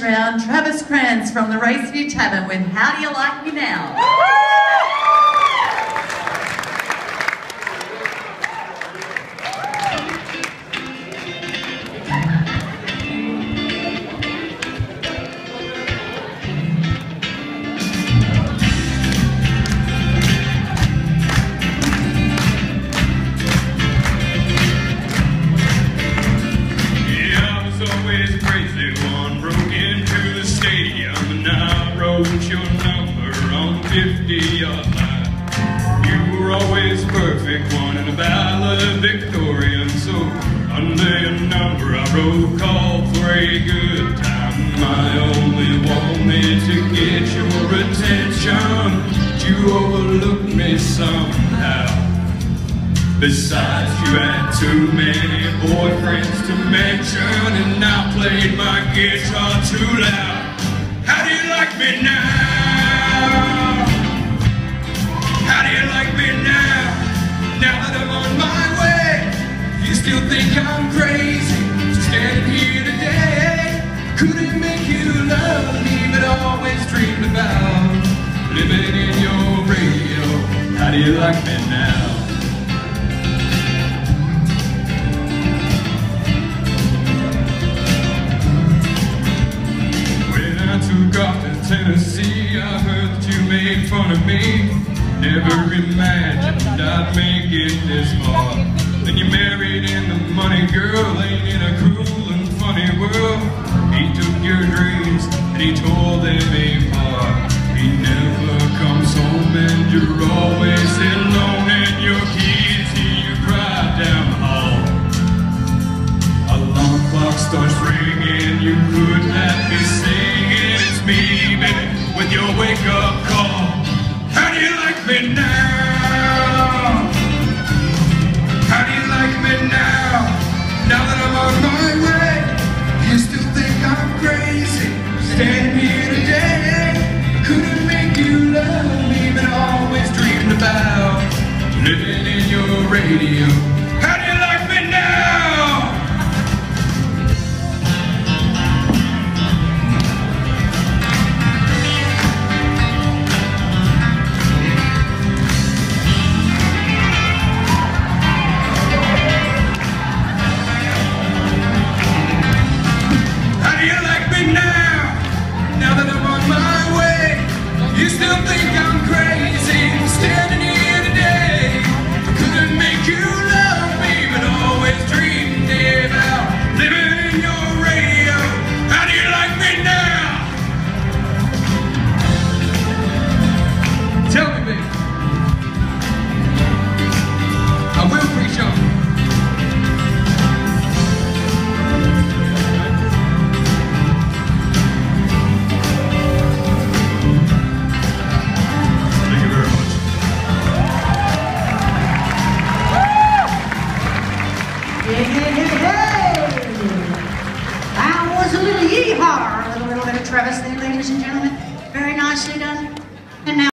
round, Travis Krantz from the Raceview Tavern with How Do You Like Me Now? Always a crazy one, broke into the stadium and I wrote your number on the 50-yard line. You were always a perfect one and a valedictorian, so under your number I wrote call for a good time. I only wanted to get your attention, but you overlooked me somehow. Besides, you had too many boyfriends to mention, and I played my guitar too loud. How do you like me now? How do you like me now? Now that I'm on my way, you still think I'm crazy, standing here today. Couldn't make you love me, but always dreamed about living in your radio. How do you like me now? Took off to Tennessee, I heard that you made fun of me. Never imagined I'd make it this far. Then you married in the money, girl, ain't in a cruel and funny world. He took your dreams and he tore them apart. He never comes home and you're always alone, and your kids hear you cry down the hall. Alarm clock starts ringing, you could have me singing. It's me, baby, with your wake-up call. How do you like me now? How do you like me now? Now that I'm on my way, you still think I'm crazy, standing here today. Couldn't make you love me, but always dreamed about living in your radio. How do you like me now? You still think I'm crazy, standing here today. Couldn't make you love me, but always dreamed about living in your radio. How do you like me now? Tell me, baby. I will preach on. That was a little yeehaw, a little bit of Travis there, ladies and gentlemen. Very nicely done. And now